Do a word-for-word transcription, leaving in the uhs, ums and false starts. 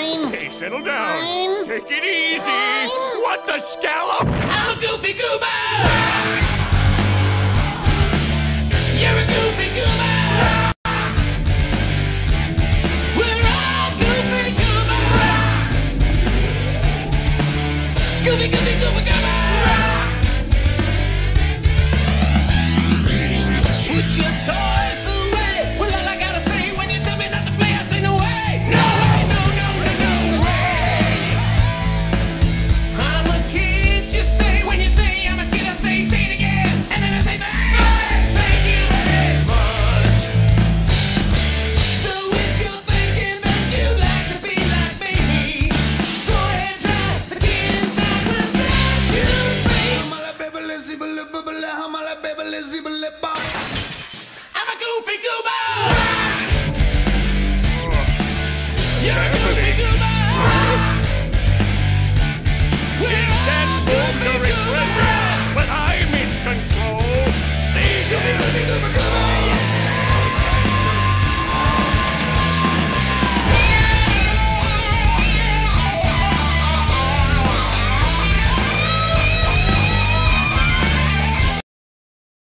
Fine. Okay, settle down. Fine. Take it easy. Fine. What the scallop? I'm a goofy goober! You're a goofy goober! We're all goofy goobers! Goofy, goofy, goober, goober! Put your toys away! Well, all I gotta say when you tell me not to play, I say no way! No way, no, no, no, no way! I'm a kid, you say. When you say I'm a kid, I say, say it again. And then I say thanks! Thank you very much! So if you're thinking that you'd like to be like me, go ahead and try. The kid inside will set you free. I'm a baby, lazy, baby, baby, I'm a baby, lazy, baby, boy. I'm a goofy goober! You're a goofy goober! We're all That's goofy Wolverine.